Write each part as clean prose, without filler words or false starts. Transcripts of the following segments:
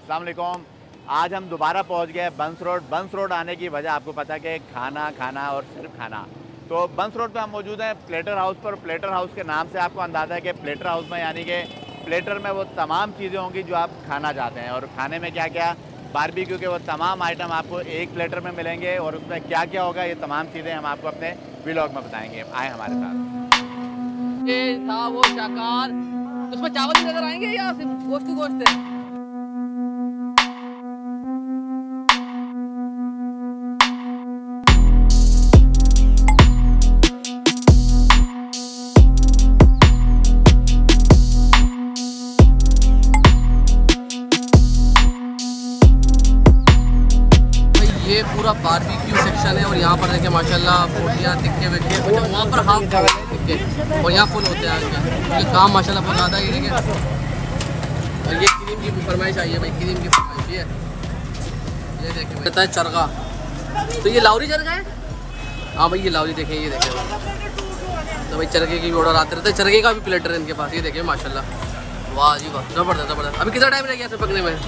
अस्सलाम वालेकुम। आज हम दोबारा पहुंच गए बंस रोड। बंस रोड आने की वजह आपको पता है कि खाना और सिर्फ खाना। तो बंस रोड पे हम मौजूद हैं प्लेटर हाउस पर। प्लेटर हाउस के नाम से आपको अंदाज़ा है कि प्लेटर हाउस में यानी कि प्लेटर में वो तमाम चीज़ें होंगी जो आप खाना चाहते हैं। और खाने में क्या क्या, बारबेक्यू के वो तमाम आइटम आपको एक प्लेटर में मिलेंगे और उसमें क्या क्या होगा ये तमाम चीज़ें हम आपको अपने व्लॉग में बताएंगे। आए हमारे साथ। ये था वो शाकार, उसमें चावल भी नजर आएंगे या सिर्फ गोश्त ही गोश्त है? ये पूरा बारबेक्यू सेक्शन है और यहाँ पर देखें माशाल्लाह बोटियाँ टिक्के विक्के, वहाँ पर हाफ टिक्के और यहाँ फुल होते हैं। ये काम माशाल्लाह बहुत ज़्यादा है। ये देखें, और ये क्रीम की फरमाइश आई है भाई, क्रीम की फरमाइश ये देखें कहता है चरगा। तो ये लाहौरी चरगा है? हाँ भाई ये लाहौरी देखें, ये देखें तो भाई चरगे की भी ऑर्डर आते रहते हैं। चरगे का भी प्लेटर है इनके पास, ये देखें माशाल्लाह। वाह जी वाह, ज़बरदस्त ज़बरदस्त। अभी कितना टाइम रह गया इसे पकने में?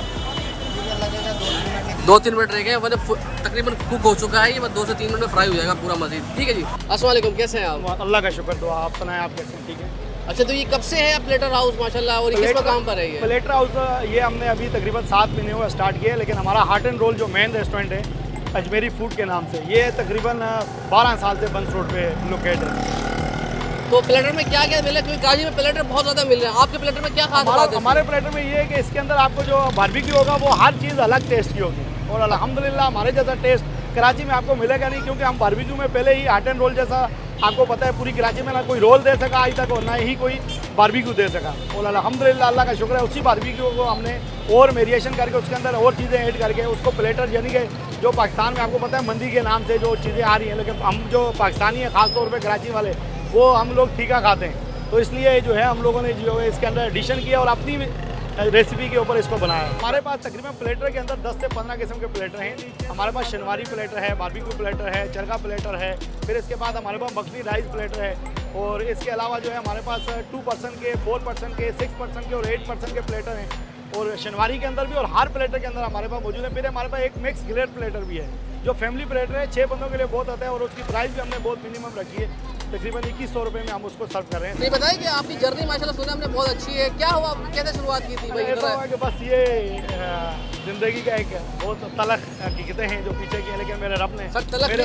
2-3 मिनट रह गए, मतलब तकरीबन कुक हो चुका है ये, बस 2 से 3 मिनट में फ्राई हो जाएगा पूरा मज़ीद। ठीक है जी। अस्सलाम वालेकुम, कैसे हैं आप? अल्लाह का शुक्र, दुआ आप सुनाएं, आप कैसे हैं? ठीक है। अच्छा, तो ये कब से है प्लेटर हाउस माशाल्लाह, और किस काम पर है ये? प्लेटर हाउस ये हमने अभी तकरीबन 7 महीने हुआ स्टार्ट किया है, लेकिन हमारा हार्ट एंड रोल जो मेन रेस्टोरेंट है अजमेरी फूड के नाम से, ये तकरीबन 12 साल से बंस रोड पे लोकेट है। तो प्लेटर में क्या क्या मिले? क्योंकि कराची में प्लेटर बहुत ज़्यादा मिल रहे हैं, आपके प्लेटर में क्या खास बात है? हमारे प्लेटर में ये है कि इसके अंदर आपको जो बारबेक्यू होगा वो हर चीज़ अलग टेस्ट की होगी, और अल्हम्दुलिल्लाह हमारे जैसा टेस्ट कराची में आपको मिलेगा नहीं, क्योंकि हम बारबेक्यू में पहले ही हार्ट एंड रोल जैसा, आपको पता है पूरी कराची में ना कोई रोल दे सका आज तक और ना ही कोई बारबेक्यू दे सका। और अल्हम्दुलिल्लाह अल्लाह का शुक्र है, उसी बारबेक्यू को हमने और वेरिएशन करके उसके अंदर और चीज़ें ऐड करके उसको प्लेटर, यानी कि जो पाकिस्तान में आपको पता है मंदी के नाम से जो चीज़ें आ रही हैं, लेकिन हम जो पाकिस्तानी हैं ख़ास तौर पर कराची वाले, वो हम लोग ठीका खाते हैं। तो इसलिए जो है हम लोगों ने जो है इसके अंदर एडिशन किया और अपनी रेसिपी के ऊपर इसको बनाया। हमारे पास तकरीबन प्लेटर के अंदर 10 से 15 किस्म के प्लेटर हैं। हमारे पास शनवारी प्लेटर है, बारबेक्यू प्लेटर है, चरगा प्लेटर है, फिर इसके बाद हमारे पास मखनी राइस प्लेटर है, और इसके अलावा जो है हमारे पास 2% के, 4% के, 6% के और 8% के प्लेटर हैं, और शनवारी के अंदर भी, और हर प्लेटर के अंदर हमारे पास मौजूद है। फिर हमारे पास एक मिक्स ग्रेड प्लेटर भी है जो फैमिली प्लेटर है, 6 बंदों के लिए बहुत आता है, और उसकी प्राइस भी हमने बहुत मिनिमम रखी है, तकरीबन 2100 रुपये में हम उसको सर्व कर रहे हैं। नहीं बताइए कि आपकी जर्नी माशाल्लाह सुना हमने बहुत अच्छी है, क्या हुआ, कैसे शुरुआत की थी भाई? ऐसा हुआ कि बस ये ज़िंदगी का एक बहुत तलख हकीकतें हैं जो पीछे की हैं, लेकिन मेरे रब ने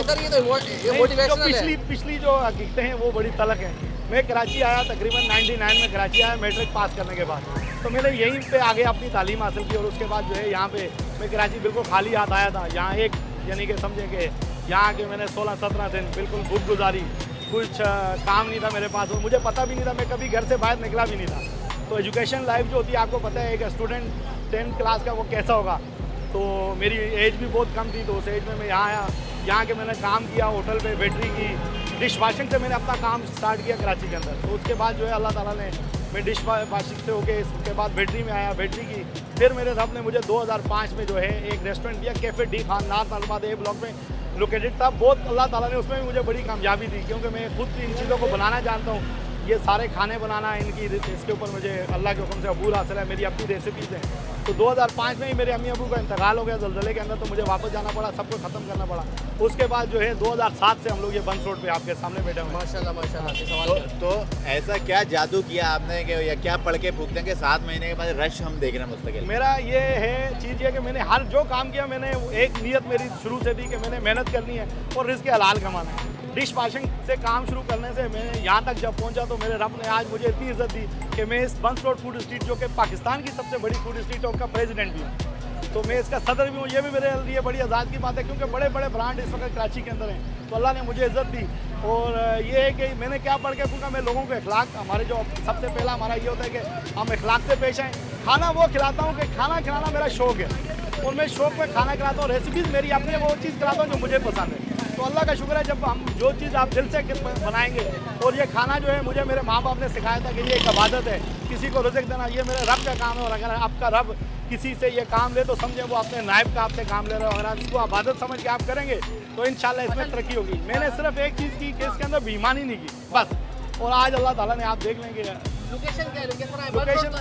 पिछली जो हकीकतें हैं वो बड़ी तलख हैं। मैं कराची आया तकरीबन 99 में कराची आया मैट्रिक पास करने के बाद, तो मैंने यहीं पे आगे अपनी तालीम हासिल की, और उसके बाद जो है यहाँ पे मैं कराची बिल्कुल खाली हाथ आया था। यहाँ एक यानी कि समझे कि यहाँ के मैंने 16-17 दिन बिल्कुल भूख गुजारी, कुछ काम नहीं था मेरे पास, और मुझे पता भी नहीं था, मैं कभी घर से बाहर निकला भी नहीं था। तो एजुकेशन लाइफ जो होती है आपको पता है, एक स्टूडेंट 10th क्लास का वो कैसा होगा। तो मेरी एज भी बहुत कम थी, तो उस एज में मैं यहाँ आया, यहाँ के मैंने काम किया होटल पे, वेटरी की, डिश वाशिंग से मैंने अपना काम स्टार्ट किया कराची के अंदर। तो उसके बाद जो है अल्लाह ताला ने, मैं डिश वाशिंग से होके इसके बाद वेटरी में आया, वेटरी की, फिर मेरे रब ने मुझे 2005 में जो है एक रेस्टोरेंट दिया, कैफ़े डी खान, नार्थ अलबाद ए ब्लॉक में लोकेटेड था। बहुत अल्लाह ताला ने उसमें भी मुझे बड़ी कामयाबी दी, क्योंकि मैं खुद इन चीज़ों को बनाना जानता हूँ। ये सारे खाने बनाना इनकी, इसके ऊपर मुझे अल्लाह के हुक्म से अबूर हासिल है, मेरी अपनी रेसिपीज़ हैं। तो 2005 में ही मेरे अम्मी अबू का इंतकाल हो गया ज़लज़ले के अंदर, तो मुझे वापस जाना पड़ा, सब कुछ ख़त्म करना पड़ा। उसके बाद जो है 2007 से हम लोग ये बंस रोड पे आपके सामने बैठे हुए। माशाल्लाह माशाल्लाह। तो ऐसा क्या जादू किया आपने कि, या क्या पढ़ के फूकते हैं कि 7 महीने के बाद रश हम देख रहे हैं मुस्तकिल? मेरा ये है चीज़ ये कि मैंने हर जो काम किया, मैंने एक नीयत मेरी शुरू से थी कि मैंने मेहनत करनी है और रिज़्क़ हलाल कमाना है। डिश वाशिंग से काम शुरू करने से मैं यहाँ तक जब पहुँचा, तो मेरे रब ने आज मुझे इतनी इज्जत दी कि मैं इस बंस रोड फूड स्ट्रीट, जो कि पाकिस्तान की सबसे बड़ी फूड स्ट्रीट है, उसका प्रेसिडेंट भी हूँ। तो मैं इसका सदर भी हूँ। ये भी मेरे लिए बड़ी आज़ाद की बात है, क्योंकि बड़े बड़े ब्रांड इस वक्त कराची के अंदर हैं, तो अल्लाह ने मुझे इज़्ज़त दी। और ये है कि मैंने क्या पढ़ के पूछा, मैं लोगों को अखलाक, हमारे जो सबसे पहला हमारा ये होता है कि हम अखलाक से पेश आएँ। खाना वो खिलाता हूँ कि खाना खिलाना मेरा शौक़ है, और मैं शौक़ में खाना खिलाता हूँ, रेसिपीज़ मेरी अपनी वो चीज़ खिलाता हूँ जो मुझे पसंद है। तो अल्लाह का शुक्र है, जब हम जो चीज़ आप दिल से बनाएंगे, और ये खाना जो है मुझे मेरे माँ बाप ने सिखाया था कि ये एक इबादत है, किसी को रिज़्क़ देना ये मेरे रब का काम है, और अगर आपका रब किसी से ये काम ले तो समझे वो अपने नायब का आपसे काम ले रहे हो। अगर आप इसको इबादत समझ के आप करेंगे तो इंशाल्लाह इसमें तरक्की होगी। मैंने सिर्फ एक चीज़ की कि इसके अंदर बेईमानी नहीं की बस, और आज अल्लाह ताला ने, आप देख लेंगे। लोकेशन क्या है? लोकेशन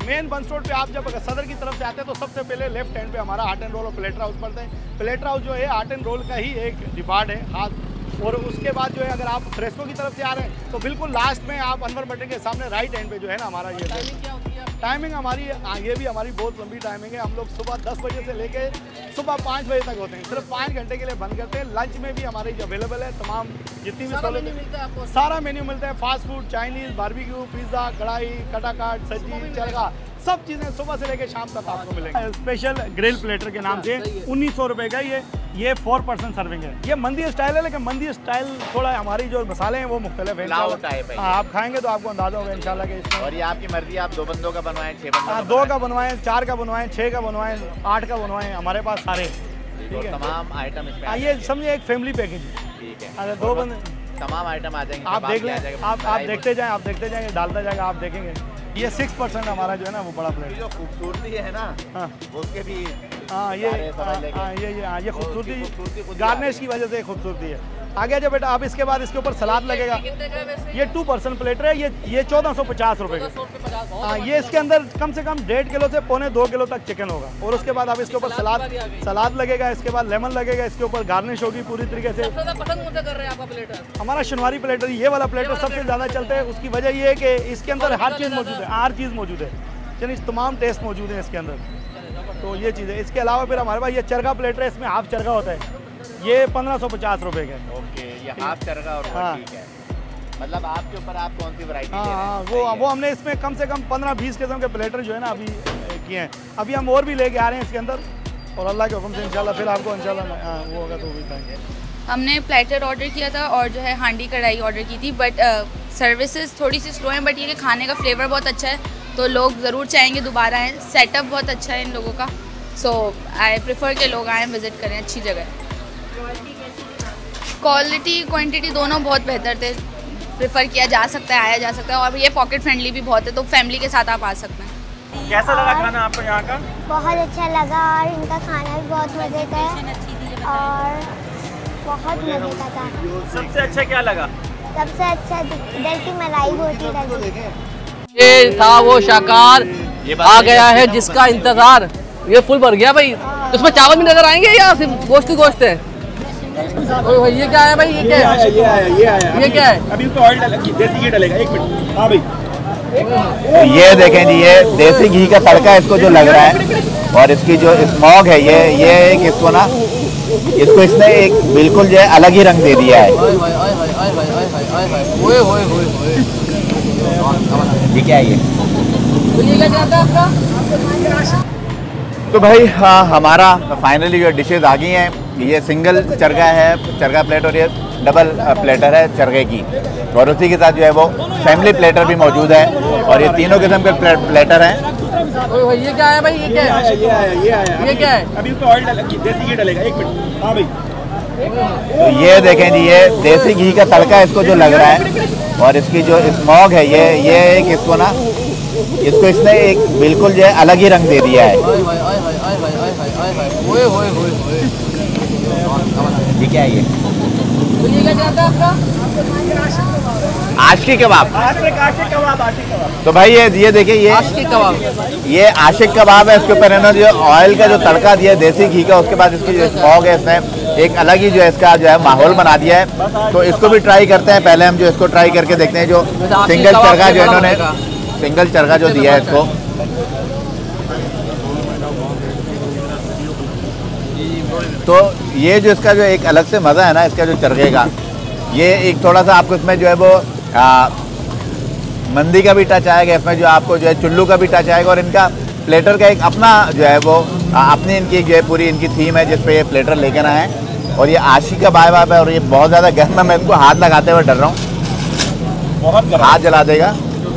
मेन बंस रोड पे आप जब सदर की तरफ से आते हैं तो सबसे पहले लेफ्ट हैंड पे हमारा आर्ट एंड रोल और प्लेटर हाउस पड़ता है। प्लेटर हाउस जो है आर्ट एंड रोल का ही एक डिपार्ट है खास। और उसके बाद जो है अगर आप फ्रेस्को की तरफ से आ रहे हैं तो बिल्कुल लास्ट में आप अनवर बटन के सामने राइट हैंड पे जो है ना हमारा ये टाइमिंग हमारी, ये भी हमारी बहुत लंबी टाइमिंग है। हम लोग सुबह 10 बजे से लेके सुबह 5 बजे तक होते हैं, सिर्फ 5 घंटे के लिए बंद करते हैं। लंच में भी हमारे जो अवेलेबल है तमाम जितनी भी सहूलत, सारा मेन्यू मिलता है। Fast food, Chinese, barbecue, pizza, karahi, katakat, सब्जी, चरगा, सब चीज़ें सुबह से लेकर शाम तक आपको मिलेंगे। स्पेशल ग्रिल प्लेटर के नाम से 1900 रुपये का ये 4 पर्सन सर्विंग है। ये मंदी स्टाइल है, लेकिन मंदी स्टाइल थोड़ा हमारी जो मसाले हैं वो मुख्तलिफ है। आप खाएंगे तो आपको अंदाजा होगा इंशाल्लाह के इसमें। और ये आपकी मर्जी, आप 2 बंदों का बनवाएं, 6 बंदों 2 का बनवाएं, 4 का बनवाएं, 6 का बनवाएं, 8 का बनवाएं, हमारे पास सारे ठीक है। तमाम आइटम इसमें ये समझिए एक फैमिली पैकेज ठीक है। अगर 2 बंदे तमाम आइटम आ जाएंगे, आप देख लें, आप देखते जाएंगे, डालता जाएगा, आप देखेंगे। ये 6% हमारा जो है ना वो बड़ा प्लेट जो खूबसूरती है ना, हाँ उसके भी ये खूबसूरती गार्निश की वजह से खूबसूरती है। आगे जो बेटा आप इसके बाद इसके ऊपर सलाद लगेगा। ये 2 पर्सन प्लेटर है, ये 1450 रुपये का। हाँ, ये इसके अंदर कम से कम 1.5 किलो से 1.25 किलो तक चिकन होगा। और उसके बाद आप इसके ऊपर सलाद लगेगा, इसके बाद लेमन लगेगा, इसके ऊपर गार्निश होगी पूरी तरीके से। हमारा शनिवारी प्लेटर, ये वाला प्लेटर सबसे ज़्यादा चलता है। उसकी वजह ये है कि इसके अंदर हर चीज़ मौजूद है, यानी तमाम टेस्ट मौजूद है इसके अंदर। तो ये चीज़ है। इसके अलावा फिर हमारे पास ये चरगा प्लेटर है, इसमें हाफ चरगा होता है, ये 1550 रुपये का। ओके, ये हाफ चरगा और हाँ ठीक है। मतलब आपके ऊपर आप कौन सी वैरायटी हाँ दे रहे हैं? वो हमने इसमें कम से कम 15-20 किस्म के प्लेटर जो है ना अभी किए हैं। अभी हम और भी लेके आ रहे हैं इसके अंदर, और अल्लाह के हुक्म से इंशाल्लाह फिर आपको इंशाल्लाह वो होगा तो भी खाएंगे। हमने प्लेटर ऑर्डर किया था और जो है हांडी कढ़ाई ऑर्डर की थी, बट सर्विसेज थोड़ी सी स्लो हैं, बट ये कि खाने का फ्लेवर बहुत अच्छा है तो लोग ज़रूर चाहेंगे दोबारा आएँ। सेटअप बहुत अच्छा है इन लोगों का, सो आई प्रेफर के लोग आएँ, विज़िट करें, अच्छी जगह है। क्वालिटी क्वांटिटी दोनों बहुत बेहतर थे, प्रेफर किया जा सकता है, आया जा सकता है। और ये पॉकेट फ्रेंडली भी बहुत है, तो फैमिली के साथ आप आ सकते हैं। कैसा लगा खाना आपको यहाँ का? बहुत अच्छा लगा, और इनका खाना भी बहुत मज़े का है और बहुत मज़े का था। सबसे अच्छा क्या लगा? सबसे अच्छा इधर की मलाई रोटी लगी। ये था वो शाकार आ गया है जिसका इंतजार, ये फुल भर गया भाई। उसमें चावल भी नजर आएंगे या सिर्फ गोश्त ही गोश्त है? भाई ये क्या है भाई? ये क्या है? ये क्या है? अभी तो ऑयल देसी घी डलेगा। 1 मिनट। हाँ भाई, तो ये देखें जी, ये देसी घी का तड़का इसको जो लग रहा है, और इसकी जो स्मोक है ये एक इसको ना, इसको इसने एक बिल्कुल जो है अलग ही रंग दे दिया है। ये क्या है ये? तो भाई हाँ, हमारा फाइनली जो डिशेज आ गई हैं, ये सिंगल चरगा है, चरगा प्लेट, और ये डबल प्लेटर है चरगे की, और उसी के साथ जो है वो फैमिली प्लेटर भी मौजूद है, और ये तीनों किस्म के प्लेटर हैं। ये क्या है भाई? ये क्या है? ये क्या है? अभी तो ऑयल देसी घी डलेगा। 1 मिनट। हाँ भाई, तो ये देखें जी, ये देसी घी का तड़का इसको जो लग रहा है, और इसकी जो स्मोक है ये एक इसको ना, इसको इसने एक बिल्कुल जो है अलग ही रंग दे दिया है। ये क्या है ये? आशिक कबाब। तो भाई ये देखिए, ये आशिक कबाब है। इसके ऊपर इन्होंने जो ऑयल का जो तड़का दिया है देसी घी का, उसके बाद इसकी जो स्मोक है, इसने एक अलग ही जो है इसका जो है माहौल बना दिया है। तो इसको भी ट्राई करते हैं। पहले हम जो इसको ट्राई करके देखते हैं, जो सिंगल चरगा जो इन्होंने सिंगल चरगा जो दिया है इसको। तो ये जो इसका जो एक अलग से मज़ा है ना इसका जो चरगे का, ये एक थोड़ा सा आपको इसमें जो है वो मंदी का भी टच आएगा, इसमें जो आपको जो है चुल्लू का भी टच आएगा, और इनका प्लेटर का एक अपना जो है वो अपनी इनकी जो है पूरी इनकी थीम है जिस पे ये प्लेटर लेकर आए हैं। और ये आशिक का बाब है, और ये बहुत ज़्यादा गर्म है, मैं इनको हाथ लगाते हुए डर रहा हूँ, बहुत हाथ जला देगा।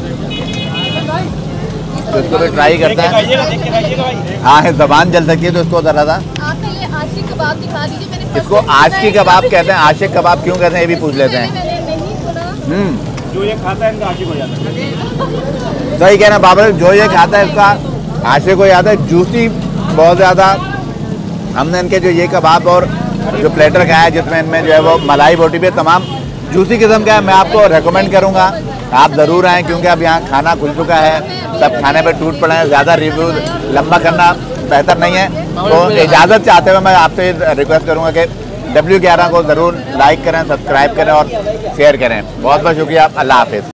तो इसको भी ट्राई करते हैं। हाँ, जबान जल सकती है, तो इसको ज़रा सा आशिक कबाब दिखा दीजिए। इसको आशिक कबाब कहते हैं। आशिक कबाब क्यों कहते हैं ये भी पूछ लेते हैं। जो ये खाता है इनका आशिक हो जाता है। सही कहना बाबर, जो ये खाता है इसका आशिक हो जाता है। जूसी बहुत ज़्यादा। हमने इनके जो ये कबाब और जो प्लेटर खाया है, जिसमें इनमें जो है वो मलाई बोटी भी तमाम जूसी किस्म का है, मैं आपको रेकमेंड करूँगा आप ज़रूर आएँ, क्योंकि अब यहाँ खाना खुल चुका है, सब खाने पे टूट पड़े हैं। ज़्यादा रिव्यू लंबा करना बेहतर नहीं है, तो इजाज़त चाहते हुए मैं आपसे रिक्वेस्ट करूँगा कि W11 को ज़रूर लाइक करें, सब्सक्राइब करें और शेयर करें। बहुत बहुत शुक्रिया। अल्लाह हाफिज़।